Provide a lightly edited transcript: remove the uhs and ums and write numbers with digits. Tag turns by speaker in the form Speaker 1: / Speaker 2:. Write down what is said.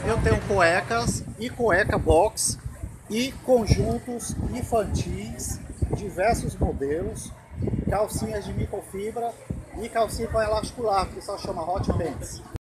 Speaker 1: Eu tenho cuecas e cueca box e conjuntos infantis, diversos modelos, calcinhas de microfibra e calcinha com elástico largo, que só chama Hot Pants.